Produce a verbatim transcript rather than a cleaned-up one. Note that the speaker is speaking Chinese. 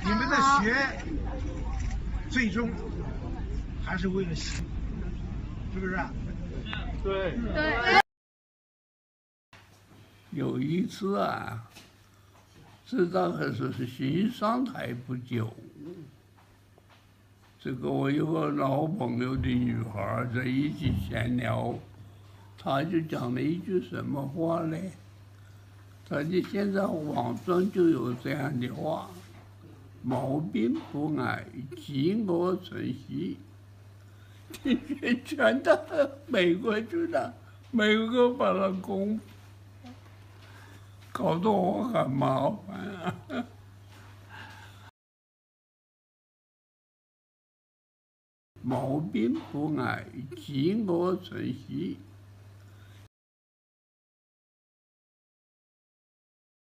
你们的学最终还是为了习，是不是？ 对对。 有一次啊，这大概是新上台不久，这个我有个老朋友的女孩在一起闲聊，她就讲了一句什么话呢？她就现在网上就有这样的话：毛病不矮，饥饿成习。听见全到美国去了，美国把它攻，搞得我很麻烦啊。毛病不矮，饥饿成习。